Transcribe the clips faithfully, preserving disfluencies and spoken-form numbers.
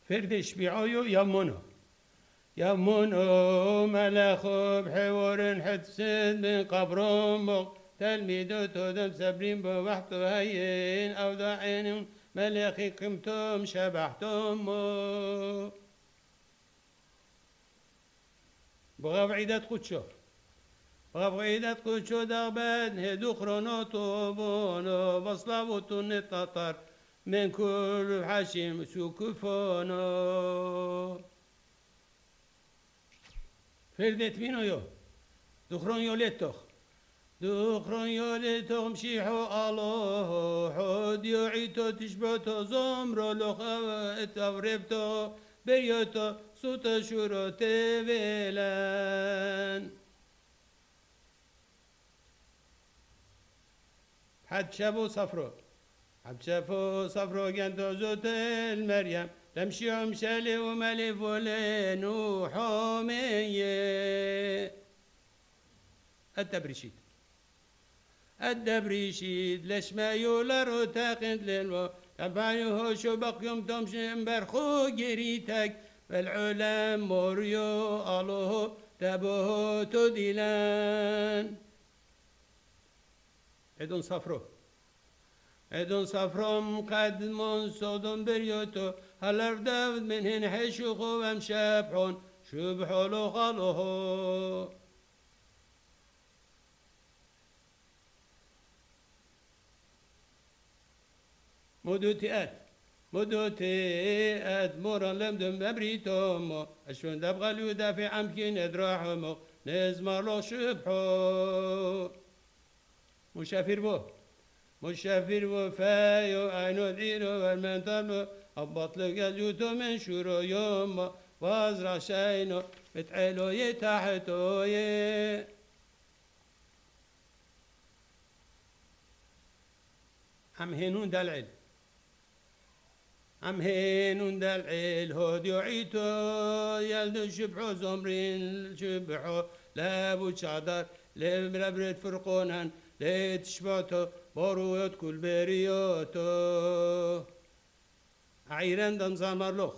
فردش بیعایو یا منو یا منو ملخو بحوار حدسد من قبرم بغ تلميذ تودم سبرين بوحط هين أو داعين ملخي قمتم شبحتم بغا بعيدات قدشو بغا بعيدات قدشو دغبان هدو خرونوتو بونو بصلاوتو نتطر من كل حشيم سوكفونو فردت مينو يو دخرون يوليتوخ دخرون يوليتوخ مشيحو الله حود يعيتو تشبتو زمرو لخوات أوربتو بريوتو صوت شورو تبلان حد شبو صفرو حد شبو صفرو جندو زوت المريم تمشي عمشالي ومالي فولين وحومية الدبريشيد الدبريشيد ليش ما يولر وتاقد للو تبعيه شو بقيم تمشي مبرخو جريتك فالعلم موريو الله تبوه تدلان ادون صفرو ادون صفرم قد من صدم بريوتو هلر داود من هن حشوخو ومشابحون شبحو لو خلوهو مدوتيات مدوتيات مورا لمدم ببريتومو اشون دبغلو دافع عمكين ادراحمو نزمر لو شبحو مشافر بو مشافر وفايو عينو ديرو والمنطلو أبطلق يجوتو من شورو يوم وازرع شاينو بتعلو يتحتو ي عم هينون دالعيل عم هينون دالعيل هود يعيتو يلدو شبحو زمرين شبحو لابو شادر لبربرت فرقونان ليتشباتو باروت كل بريوتو عيران دن زمرلوخ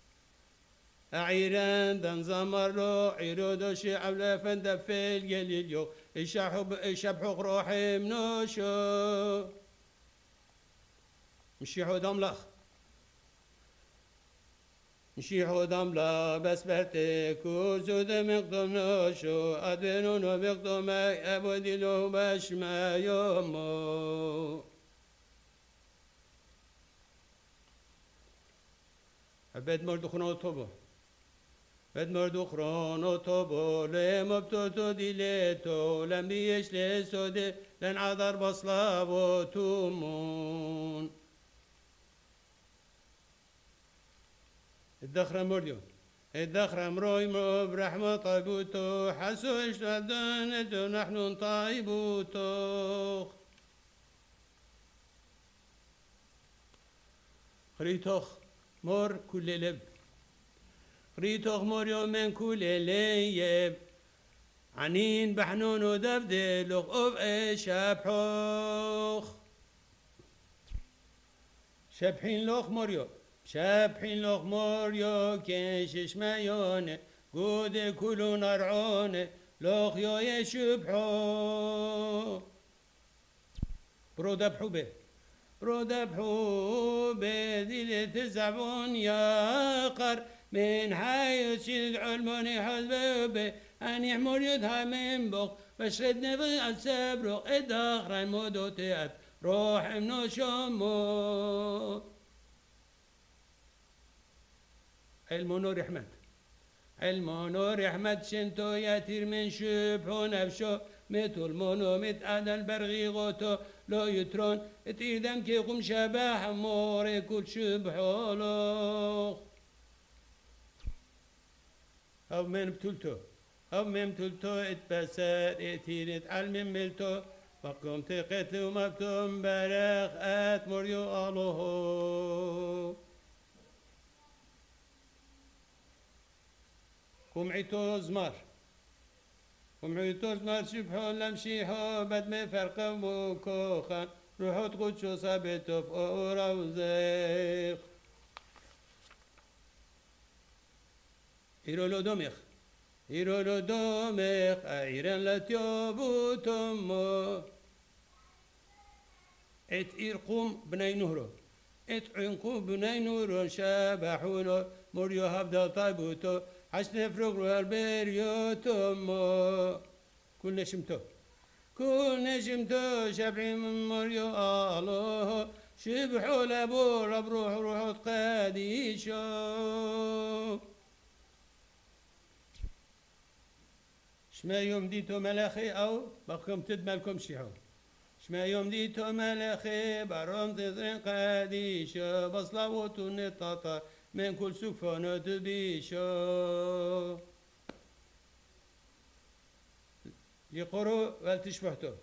عيران دن زمرلوخ عيرودو شعب لفن دفل جليليو يشبحو روحي منوشو مشيحو دملخ مشيحو دملخ بس برتكو زود مقدم نوشو أدنونو مقدمك أبو ديلو بشما يومو بد مرد خونو توبو بد مرد خونو توبو لمبتو تو ديلتو لم بيش لسود لن عذر بصلابو تومون الدخرة مرديو الدخرة مروي مرو برحمة طيبوتو حسو اشتدنتو نحن طيبوتو خريتوخ مور كل لب خريتوخ مور يوم من كل ليب عنين بحنون ودبدلوخ أوف اي شبحوخ شبحين لوخ موريو شبحين لوخ موريو كنشش مايون قود كلو نرعون لوخ يو يشبحو برو دبحو به برو دبحو به ديل تزعبون يا قر من حيث العلموني حزبه أن يحمل يدها من بق بشرد نفي السبرق الدخر المدوتيات روح منو شمو المونو رحمت المونو رحمت شنتو ياتير من شبحو نفشو متو المونو متعدل برغي غوتو لو يترون اتيدم كي قم شباح موري كل شبحو لوخ أو من بتلتو أو من بتلتو اتبسر اتير اتعلم ملتو فقم تقتلو مبتم برخ اتمر يو الله قم عيتو زمار قم عيتو زمار شبحو لمشيحو بد ما فرقمو كوخان روحو تقود شو صابتو في أورا وزيخ إيرولو دوميخ إيرولو دوميخ أيرن لتيابو تمو ات إرقوم بني نهرو ات عنقو بني نهرو شابحونو مريو هبدا طيبوتو حسن فروغ والبريو تمو كل نشمتو كل نشمتو شبعي من مريو الله شبحو لابو رب روح روح قاديشو شما يوم ديتو ملاخي أو بقكم تدملكم شيحو شما يوم ديتو ملاخي برام تزرين قاديشو بصلاوتو نطاطا من كل سكفانو تبيشو يقروا والتشبهتو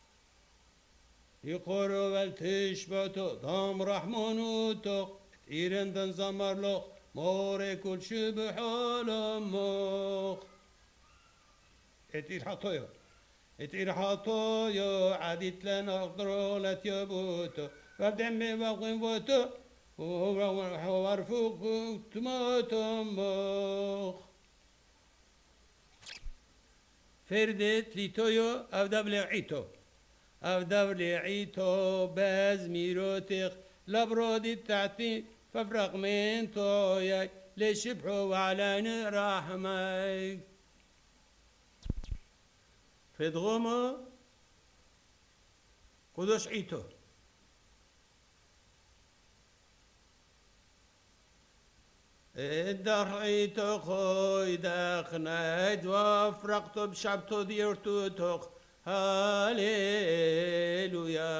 يقروا والتشبهتو دام رحمونوتو إيرن دن زمرلوخ موري كل شبحو لموخ اتير حطويو اتير حطويو عديت لنا اقدروا لتيبوتو وابدعمي باقين بوتو وارفوق تموتو مخ فردت ليتويو او دبلعيتو او دبلعيتو باز ميروتخ لبرودي تحتي ففرق من توياي لشبحو وعلان رحمك فدغومو قدوش عيتو ادرعيتو خوي داخنايد وفرقتو بشبتو ديرتو توخ هاليلويا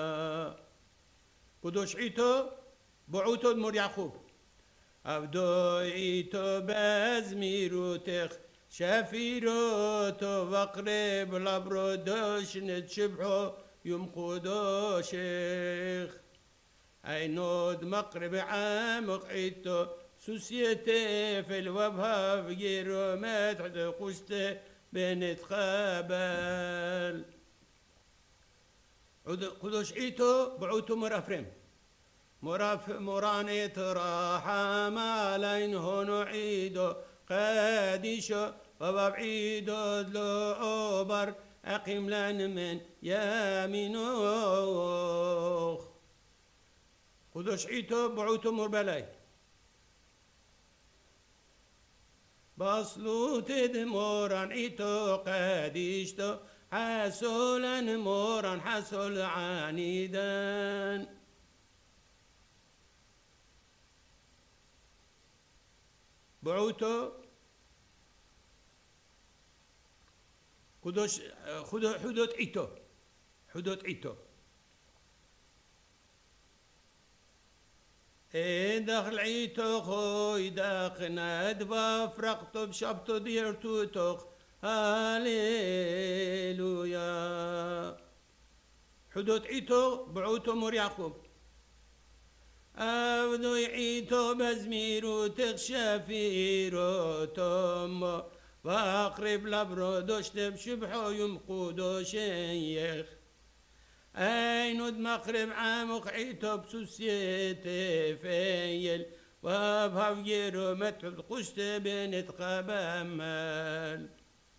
قدوش عيتو بعوتو دمور يعقوب عبدو عيتو بازميرو تخ شافيروتو وقرب لبرو دوش نتشبحو يوم قدو شيخ عينود مقرب عامق عيتو سوسيتي في الوبها في جيرو ما تحت قشته بنتقابل قدوش عيتو بعوتو مرافرم مراف مراني تراحم علين هونو عيدو قاديشو وبعيدو دلو أوبر أقيم لن من يامينوخ قدوش عيتو بعوتو مربلاي بصلو تدموران عيتو قاديشتو حسولا موران حسول عنيدان بعوتو قدوش حدود عيتو حدود عيتو إيه داخل عيتو خوي داخنا دبا فرقتو بشبتو ديرتو توخ هاليلويا حدود عيتو بعوتو مور يعقوب أبدو عيتو بزميرو تخشى فيرو تومو واقرب لبرو دوشتب شبحو يمقودو شيخ أينود مقرب عامق عيتو بسوسيتي فيل وابهاويرو متحب قشت بنتقابل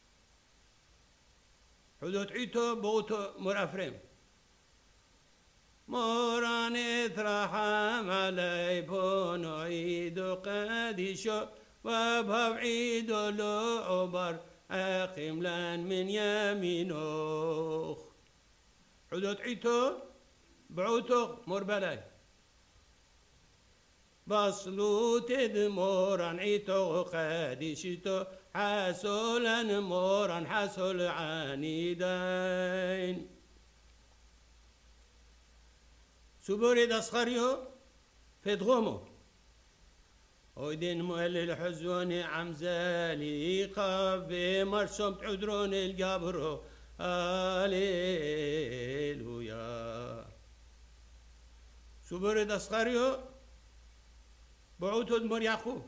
حدود عيتو بوتو مرافرم موراني ترحم علي بونو عيدو قاديشو وابهاو عيدو لو عبر أقيم لان من يمينوخ حدود عيتو بعوتو مربلاي بصلو تدموران عيتو قاديشتو حاسولا موران حاسول عنيدين سبوري دسخريو فدغومو ودين مؤلل حزوني عمزالي قابي مرسوم تعدرون القبرو هاليلويا سبوري دسخريو بعوتو دمور يعقوب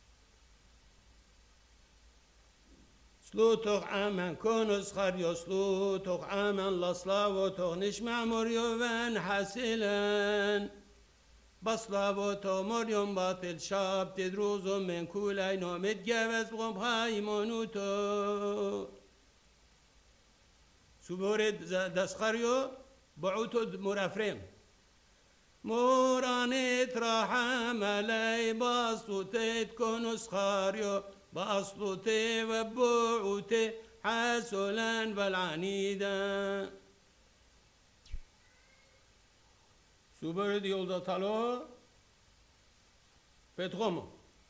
سلوتوخ عمان كونو سخريو سلوتوخ عمان لصلاوتوخ نشمع مريو وان حاسلان بصلابوتو مريم باطل شاب تدروزو من كولينو متجوز بغم هايمونوتو سبورد دسخريو بعوتو مرافرين مورانيت رحم علي باصوتي تكون سخاريو باصوتي وبعوتي حسولا بالعنيدا سوبرد يولدا تالو بتغمو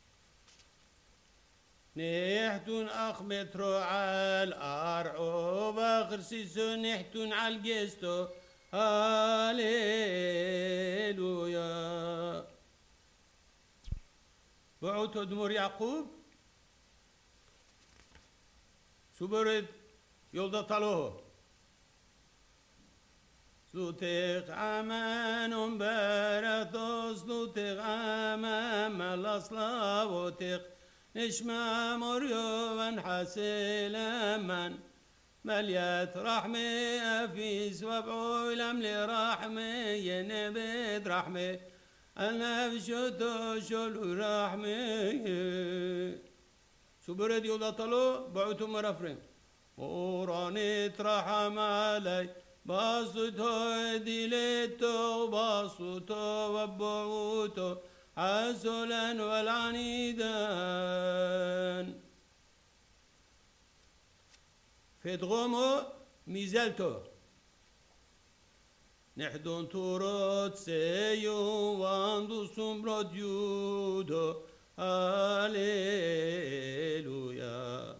نحتون أخ مترو عال أرعو بخرسيسو نحتون عال جيستو هاليلويا بعوتو دمور يعقوب سوبرد يولدا تالو سلوتك عمان برثو سلوتك عمان ملاصلاوتك نشمع مريوان حسيل من مليات رحمة أفيس وابعو لملي رحمة ينبت رحمة النفشتو شلو رحمة سوبرد يولا طلو بعوتو مرافرين ورانيت رحم علي باسطو ديلتو باسطو وبعوتو حسولا والعنيدان فدغمو ميزلتو نحدون تورات سيو واندو سمرو ديودو هاليلويا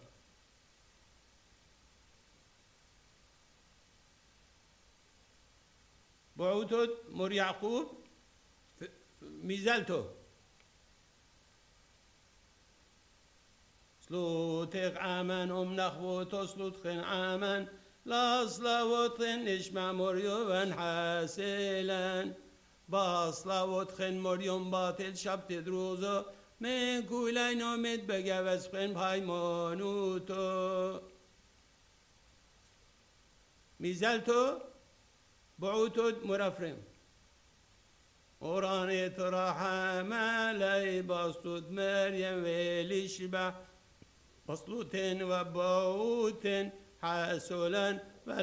بعوتو مر يعقوب ميزالتو سلوتك عمن ام نخوتو سلوتخن عمن لا صلاوتخن نشمع مريوان حاسلا باصلاوتخن مريوم باطل شب تدروزو من كولين ومد بجوزخن بهايمانوتو ميزالتو بعوتو مرافرين وراني ترحم علي بسطوت مريم ويلي شبع بسطوتين وبعوتين حسولا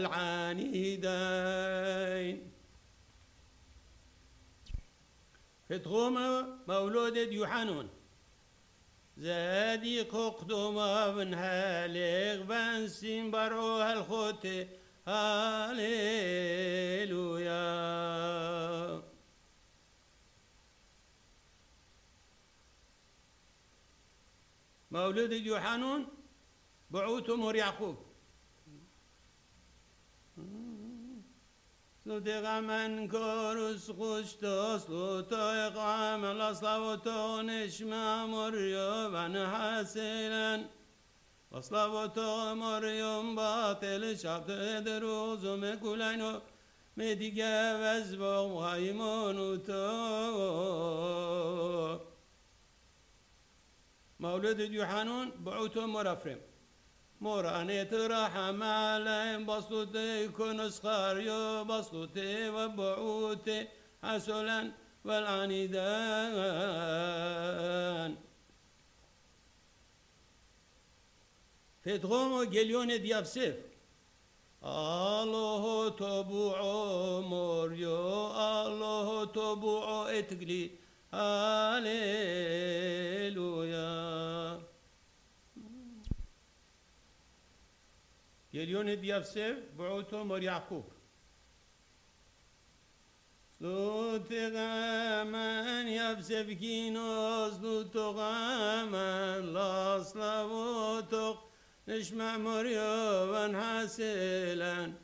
والعنيدين فتغوم مولود يوحنون زادي قدوما من هاليغ فانسين بروها الخوتي هاليلويا مولود يوحنون بعوتو مر يعقوب سلوتي من كورس خشتو سلوتي قام الأصلاوتو نشمع مريو بن حسيلا أصلاوتو مريم باطل شبت دروز مكولينو مديجا وزبو هايمونوتو مولود يوحنون بعوتو مرافرين موراني ترحم عليهم بسطوتي كنس خاريو بسطوتي وبعوتي حسولا والعنيدان فتغومو جليون ديافسيف الله تبوعو موريو الله تبوعو اتقلي هاليلويا جليون ديافسيف بعوتو مر يعقوب سلوتي غامان يافسيف كينوس سلوتو غامان لاصلاوتو نشمع مريم حسيلا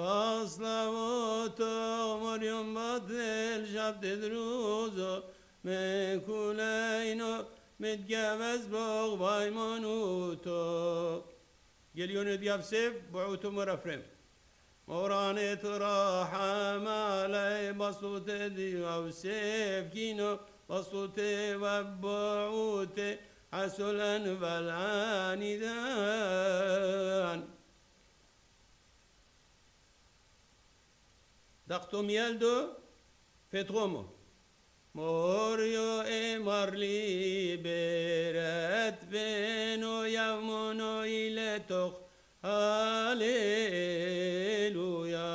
باصلاوتو مريم باطل شبت دروزو من كولينو متجوز بوغ بايمانوتو جليون ديافسيف بعوتو مرافرين موراني تراحم علي بسطوت ديافسيف كينو بسطوت وبعوتي حسولا والعنيدان دقتم يلدو فتغومو موريو إمر لي برات بينو يومونو إلتوخ هاليلويا.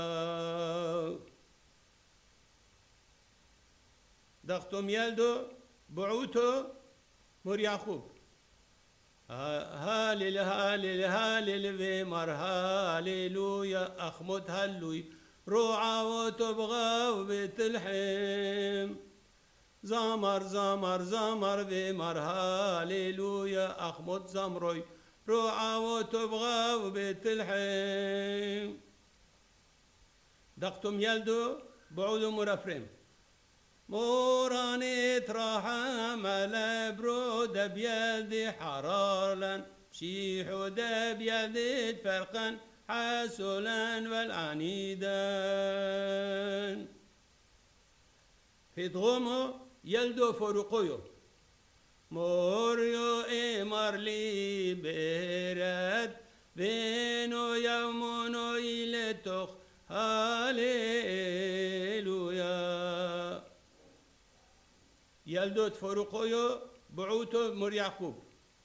دختم يلدو بعوتو مور يعقوب هاليل هاليل هاليل بمر هاليلويا أخمد هالوي روعة وتبغى وبيت الحيم زمر زمر زمر بمر هاليلويا أخمد زمروي روعة وتبغى وبيت الحيم. دقتم يلدو بعودو مرفرم موراني تراحم على برود بيدي حرارا شيحو دب يدي فرقا حسولا والعنيدا. في ضغمو يلدو فرقيو موريو إمر لي برد بينو يومونو إلتوخ هاليلويا. يلدو تفرقيو بعوتو مور يعقوب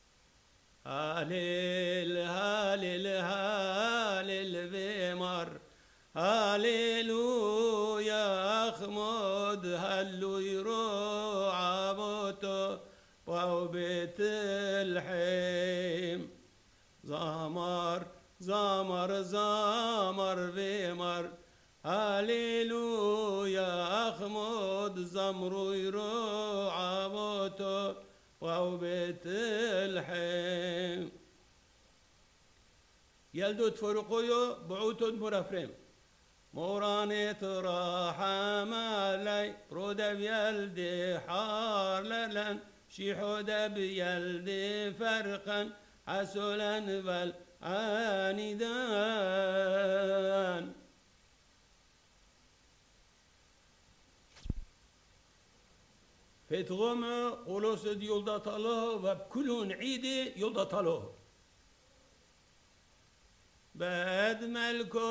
هاليل هاليل هاليل بمر هاليلويا أخمد هلو يروع موتو وبيت الحيم زمر زمر زمر بمر هاليلويا أخمد زمرو يروع موتو وبيت الحيم. يلدو تفرقيو بعوتو مرفرم موراني تراحم علي رودا بيلدي حار لن شيحودا بيلدي فرقا حسولا والعاندان. فتغم قولوس يولدا طالوه وبكلون عيدي يولدا طالوه بعد ملكو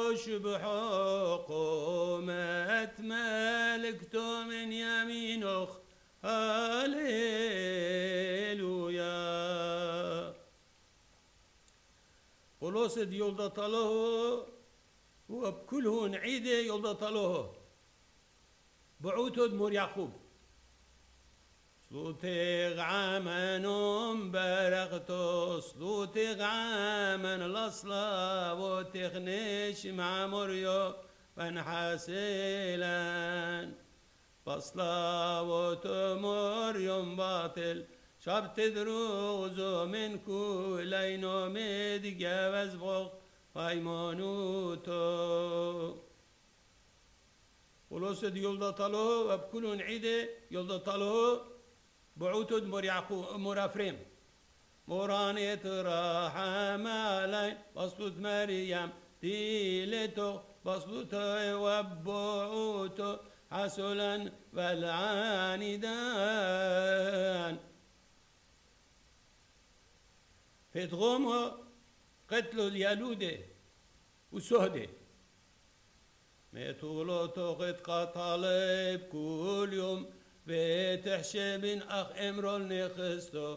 شبحوقومت ملكتو من يمينوخ هاليلويا. قولوس يولدا طالوه وبكلون عيدي يولدا طالوه بعوتو مور يعقوب صلوتي عمن برغتو صلوتي عمن الأصلا وتغنيش مع مريو فانحسيلان بصلا وتمريم باطل شبت دروزو من كولينو ميد جاوز بغ فايمانوتو. ولوس يولدا طالوه وبكلون عيدي يولدا طالوه بعوتو مور يعقوب مور أفريم موراني تراحم علي بصلوت مريم ديلتو بصلوتو وبعوتو حسولا والعاندان. في تغومو قتلوا اليالودة والسهدة ميتولو توقت قطالب كل يوم بتحشي بن أخ إمرول نخستو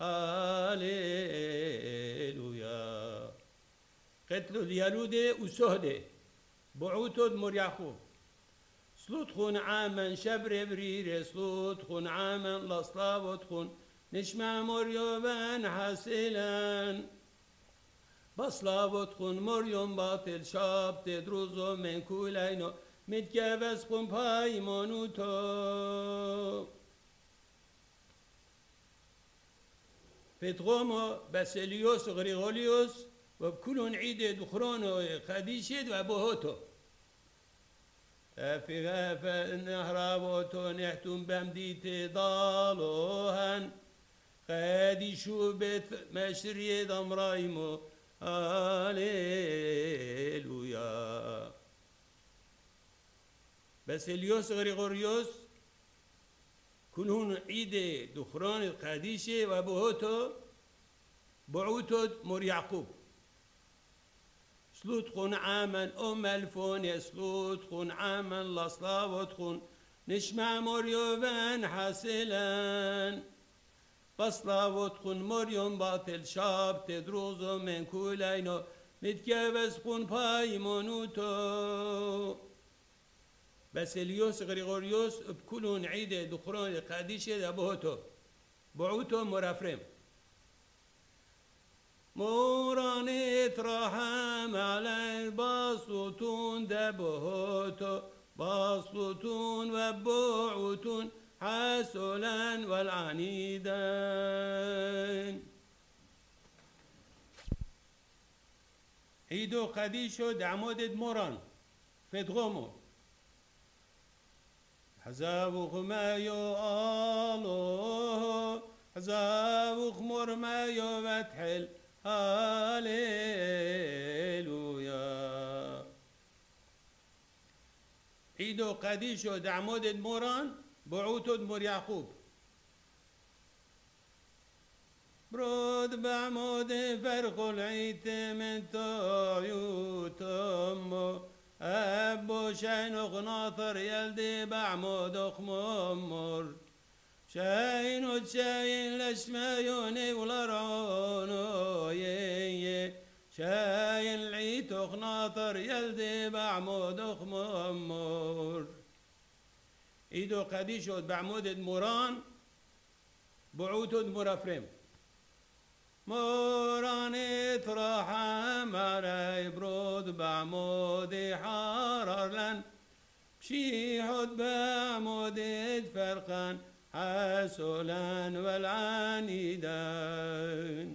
هاليلويا. قتلوا اليالودة والسهدة بعوتو مور يعقوب سلوت خون عامن شبر برير سلوت خون عامن لصلاو تخون نشمع مريوبان حسيلان بصلاو تخون مريوم باطل شاب تدروزو من كولينو متجابس قم بايمانوتو. فتغومو باسيليوس غريغوليوس وبكلون عيد دخرونو خديشيد وابوهوتو في غافة نهرابوتو نحتم بمديتي ضالوهن خديشو بيت مشري دمرايمو هاليلويا. باسيليوس غريغوريوس كلهن عيد دخران القاديشة وابوهوتو بعوتو مور يعقوب سلوت خون عامن أم الفون يسلوت خون عامن لصلاوت خون نشمع مريوبا حاسلا بصلا وتخن مريم باطل شاب تدروزو من كولينو متكابس قن بايمونوتو باسيليوس غريغوريوس بكلون عيدة دخرون قاديشة دبوتو بعوتو مرافرم موراني ترحم على الباسطون دبوتو باسطون وبعوتون حاسلا والعنيدان عيدو قديشو دعمود موران فدغمو حزابوخ ما يقالو حزابوخ مر ما يبتحل هاليلويا عيدو قديشو دعمود موران بعوتو دمور يعقوب برود بعمود فرق العيت من طيوتم أبو شينوخ ناطر يلدي بعمود أخممر شاين شاين لشمايوني ولرعونو يي شاين العيتوخ ناطر يلدي بعمود أخممر إيدو قديشو بعمود موران بعوتو مرافرم موران تراحم على برود بعمود حرر لن بشيحود بعمود فرقا حاسولا والعنيدان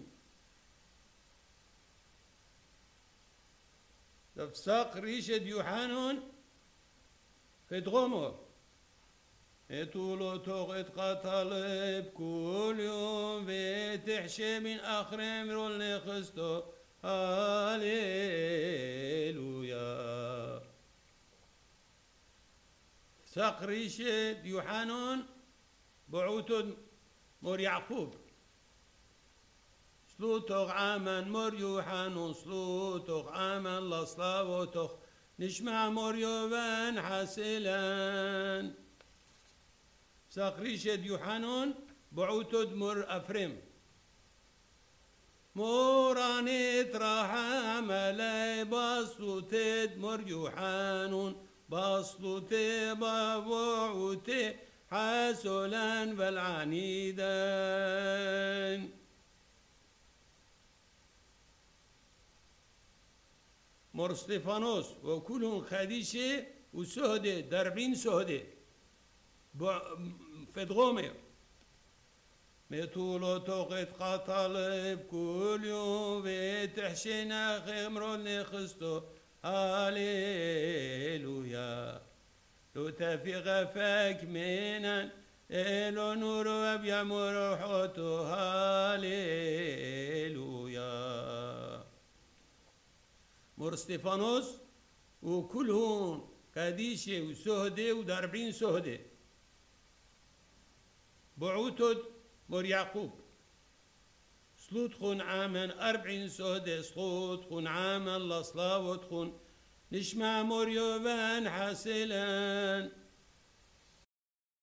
تفساق ريشة يوحانون في دغمو اتولو توقت قتل بكل يوم بتحشي من آخر امر لخستو هاليلويا سقريشة يوحانون بعوتو مور يعقوب سلوتوغ عامن مور يوحانون سلوتوغ عامن لصلاوتوغ نشمع مور يوبان حاسلان ساقريشة يوحانون بعوتو دمر أفرم موراني تراحم علي باصلوتي دمر يوحانون باصلوتي بابوعوتي حاسولا بالعنيدان مور ستيفانوس وكلهم خديشة وسهدة دربين سهدة فدغومي ميتولو توقت قتل بكل يوم بتحشينا خمرو لخستو هاليلويا لو تفيق فاك مينا إلو نور وبيا مروحوتو هاليلويا مور ستيفانوس وكلهم قديشة وسهدة ودربين سهدة بعوتد مور يعقوب سلوت خون عامن أربعين سهدة سلوت خون عامن لصلاوت خون نشمع مور يوبان حاسلان